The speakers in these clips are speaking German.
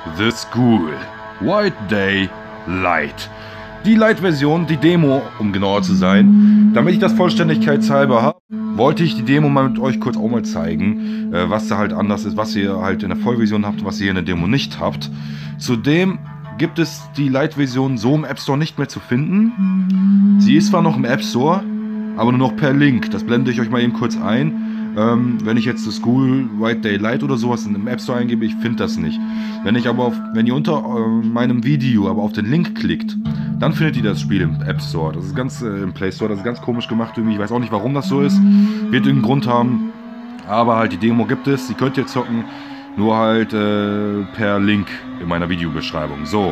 The School. White Day Light. Die Light-Version, die Demo, um genauer zu sein. Damit ich das vollständigkeitshalber habe, wollte ich die Demo mal mit euch kurz auch mal zeigen, was da halt anders ist, was ihr halt in der Vollversion habt und was ihr hier in der Demo nicht habt. Zudem gibt es die Light-Version so im App Store nicht mehr zu finden. Sie ist zwar noch im App Store, aber nur noch per Link. Das blende ich euch mal eben kurz ein. Wenn ich jetzt The School White Day Light oder sowas in dem App Store eingebe, ich finde das nicht. Wenn ihr unter meinem Video aber auf den Link klickt, dann findet ihr das Spiel im App Store. Das ist ganz im Play Store, das ist ganz komisch gemacht irgendwie. Ich weiß auch nicht, warum das so ist. Wird irgendeinen Grund haben. Aber halt die Demo gibt es. Die könnt ihr zocken. Nur halt per Link in meiner Videobeschreibung. So.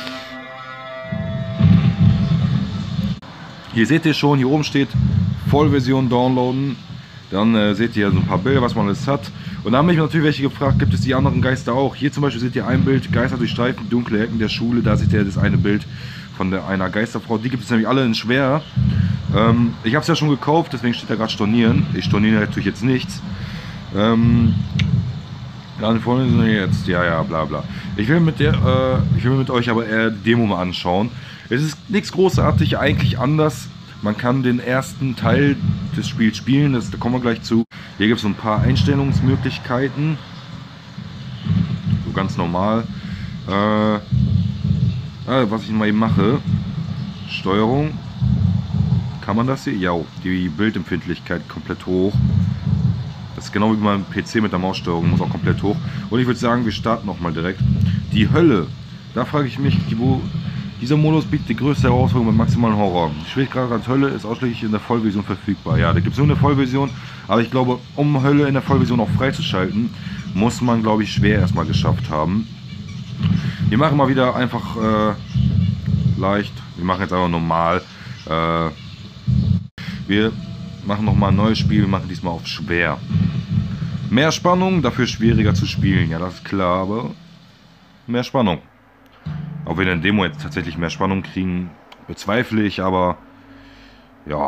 Hier seht ihr schon, hier oben steht Vollversion downloaden. Dann seht ihr so ein paar Bilder, was man alles hat. Und dann haben mich natürlich welche gefragt, gibt es die anderen Geister auch? Hier zum Beispiel seht ihr ein Bild, Geister durchstreifen dunkle Ecken der Schule. Da seht ihr das eine Bild von einer Geisterfrau. Die gibt es nämlich alle in schwer. Ich habe es ja schon gekauft, deswegen steht da gerade stornieren. Ich storniere natürlich jetzt nichts. Dann vorne jetzt, ja, bla bla. Ich will mit euch aber eher die Demo mal anschauen. Es ist nichts großartig, eigentlich anders. Man kann den ersten Teil des Spiels spielen, da kommen wir gleich zu. Hier gibt es so ein paar Einstellungsmöglichkeiten. So ganz normal. Was ich mal eben mache. Steuerung. Kann man das hier? Ja, die Bildempfindlichkeit komplett hoch. Das ist genau wie beim PC mit der Maussteuerung, muss auch komplett hoch. Und ich würde sagen, wir starten nochmal direkt. Die Hölle. Da frage ich mich, dieser Modus bietet die größte Herausforderung mit maximalen Horror. Die Schwierigkeit als Hölle ist ausschließlich in der Vollversion verfügbar. Ja, da gibt es nur eine Vollversion, aber ich glaube, um Hölle in der Vollversion auch freizuschalten, muss man, glaube ich, schwer erstmal geschafft haben. Wir machen mal wieder einfach leicht. Wir machen jetzt einfach normal. Wir machen nochmal ein neues Spiel. Wir machen diesmal auf schwer. Mehr Spannung, dafür schwieriger zu spielen. Ja, das ist klar, aber mehr Spannung. Ob wir in der Demo jetzt tatsächlich mehr Spannung kriegen, bezweifle ich, aber ja.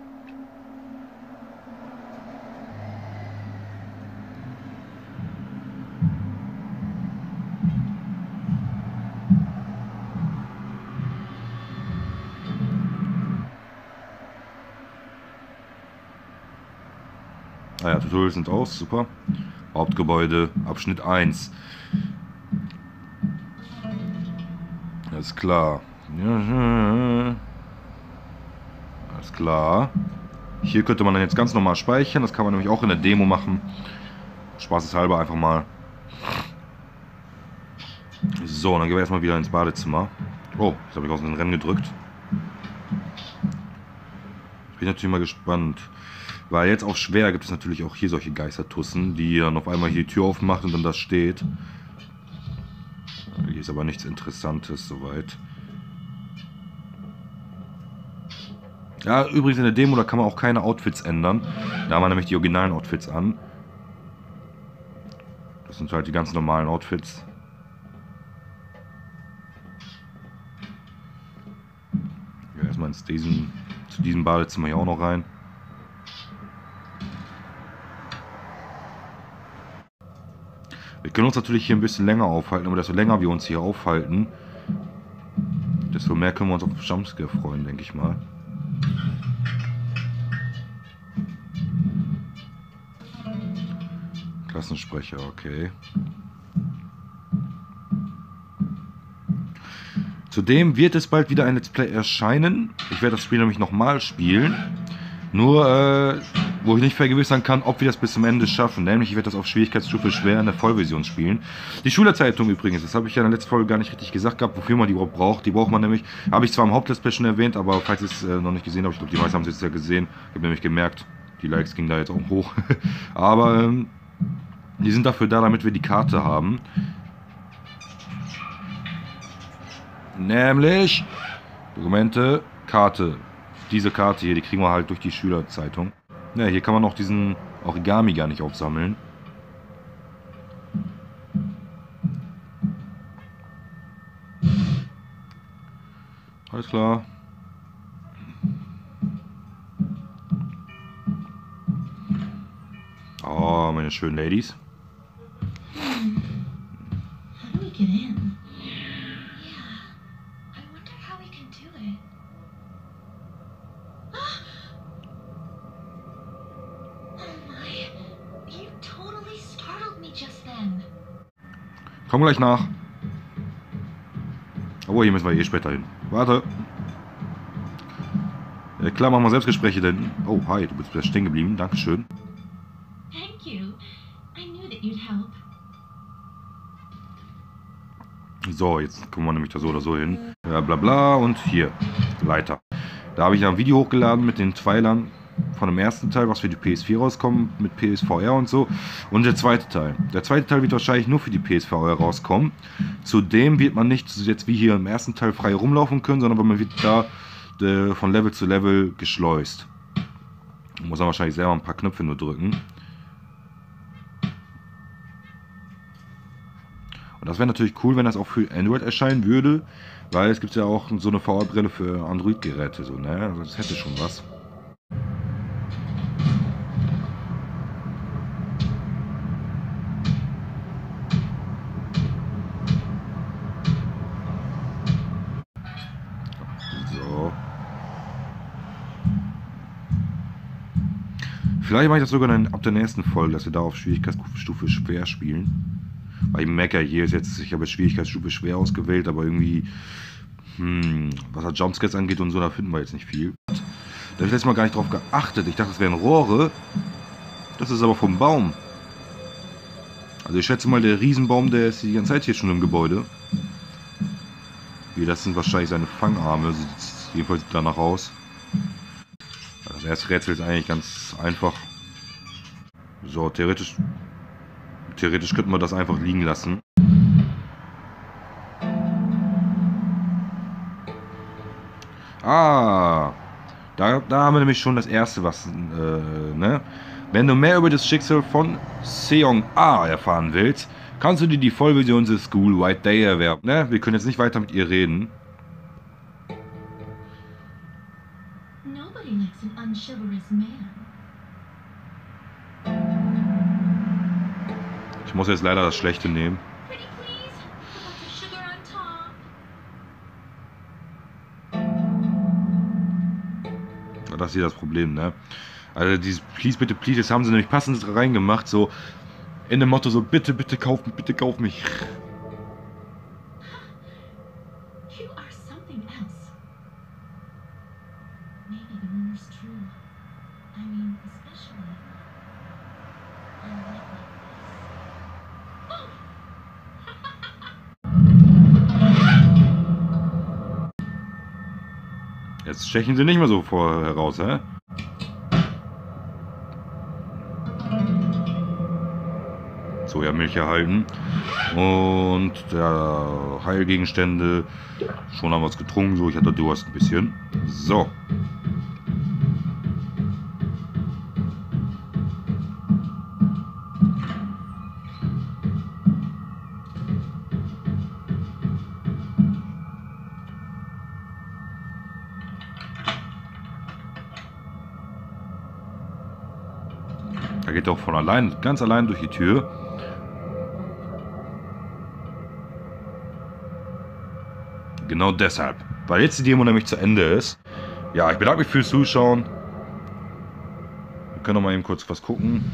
Ah ja, Tutorials sind aus, super. Hauptgebäude, Abschnitt 1. Alles klar. Alles klar. Hier könnte man dann jetzt ganz normal speichern. Das kann man nämlich auch in der Demo machen. Spaßeshalber einfach mal. So, dann gehen wir erstmal wieder ins Badezimmer. Oh, jetzt habe ich aus dem Rennen gedrückt. Bin natürlich mal gespannt. Weil jetzt auf schwer gibt es natürlich auch hier solche Geistertussen, die dann auf einmal hier die Tür aufmacht und dann das steht. Hier ist aber nichts Interessantes soweit. Ja, übrigens in der Demo, da kann man auch keine Outfits ändern. Da haben wir nämlich die originalen Outfits an. Das sind halt die ganz normalen Outfits. Ja, erstmal zu diesem Badezimmer hier auch noch rein. Wir können uns natürlich hier ein bisschen länger aufhalten, aber desto länger wir uns hier aufhalten, desto mehr können wir uns auf Jumpscare freuen, denke ich mal. Klassensprecher, okay. Zudem wird es bald wieder ein Let's Play erscheinen. Ich werde das Spiel nämlich nochmal spielen. Nur, wo ich nicht vergewissern kann, ob wir das bis zum Ende schaffen. Nämlich, ich werde das auf Schwierigkeitsstufe schwer in der Vollversion spielen. Die Schülerzeitung übrigens, das habe ich ja in der letzten Folge gar nicht richtig gesagt gehabt, wofür man die überhaupt braucht. Die braucht man nämlich, habe ich zwar im Hauptlet's Play schon erwähnt, aber falls ihr es noch nicht gesehen habt, ich glaube, die meisten haben es jetzt ja gesehen. Ich habe nämlich gemerkt, die Likes gingen da jetzt auch hoch. Aber die sind dafür da, damit wir die Karte haben. Nämlich Dokumente, Karte. Diese Karte hier, die kriegen wir halt durch die Schülerzeitung. Ja, hier kann man auch diesen Origami gar nicht aufsammeln. Alles klar. Oh, meine schönen Ladies. How do we get in? Komm gleich nach. Obwohl, hier müssen wir eh später hin. Warte. Klar, machen wir Selbstgespräche, denn... Oh, hi, du bist wieder stehen geblieben. Dankeschön. Thank you. I knew that you'd help. So, jetzt kommen wir nämlich da so oder so hin. Ja, bla bla. Und hier, Leiter. Da habe ich ja ein Video hochgeladen mit den Trailern von dem ersten Teil, was für die PS4 rauskommt, mit PSVR und so. Und der zweite Teil. Der zweite Teil wird wahrscheinlich nur für die PSVR rauskommen. Zudem wird man nicht jetzt wie hier im ersten Teil frei rumlaufen können, sondern man wird da von Level zu Level geschleust. Muss man wahrscheinlich selber ein paar Knöpfe nur drücken. Und das wäre natürlich cool, wenn das auch für Android erscheinen würde, weil es gibt ja auch so eine VR-Brille für Android-Geräte, so, ne? Also das hätte schon was. So. Vielleicht mache ich das sogar dann ab der nächsten Folge, dass wir da auf Schwierigkeitsstufe schwer spielen. Weil ich merke ja, hier ist jetzt, ich habe jetzt Schwierigkeitsstufe schwer ausgewählt, aber irgendwie, was halt Jumpscares angeht und so, da finden wir jetzt nicht viel. Da habe ich letztes Mal gar nicht drauf geachtet. Ich dachte, das wären Rohre. Das ist aber vom Baum. Also ich schätze mal, der Riesenbaum, der ist die ganze Zeit hier schon im Gebäude. Hier, das sind wahrscheinlich seine Fangarme, sieht jedenfalls danach aus. Das erste Rätsel ist eigentlich ganz einfach. So, theoretisch könnten wir das einfach liegen lassen. Ah, da haben wir nämlich schon das erste, was, ne? Wenn du mehr über das Schicksal von Seong-A erfahren willst, kannst du dir die Vollversion des School White Day erwerben. Ne? Wir können jetzt nicht weiter mit ihr reden. Nobody likes an unchivalrous man. Ich muss jetzt leider das Schlechte nehmen. Pretty please, lots of sugar on top. Das ist hier das Problem, ne? Also dieses Please, bitte, please, das haben sie nämlich passend reingemacht, so in dem Motto so, bitte, bitte kauf mich, bitte kauf mich. You are something else. Maybe the rumor's true. I mean, especially on a night like this. Jetzt stechen sie nicht mehr so heraus, hä? Sojamilch erhalten. Und der Heilgegenstände. Schon haben wir es getrunken, so ich hatte Durst ein bisschen. So. Da geht er auch von allein, ganz allein durch die Tür. Genau deshalb. Weil jetzt die Demo nämlich zu Ende ist. Ja, ich bedanke mich fürs Zuschauen. Wir können noch mal eben kurz was gucken.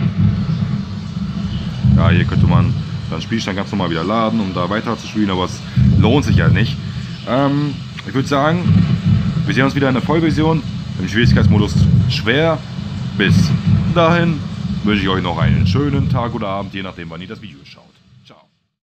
Ja, hier könnte man dann Spielstand ganz normal wieder laden, um da weiter zu spielen, aber es lohnt sich ja nicht. Ich würde sagen, wir sehen uns wieder in der Vollversion im Schwierigkeitsmodus schwer. Bis dahin wünsche ich euch noch einen schönen Tag oder Abend, je nachdem, wann ihr das Video schaut.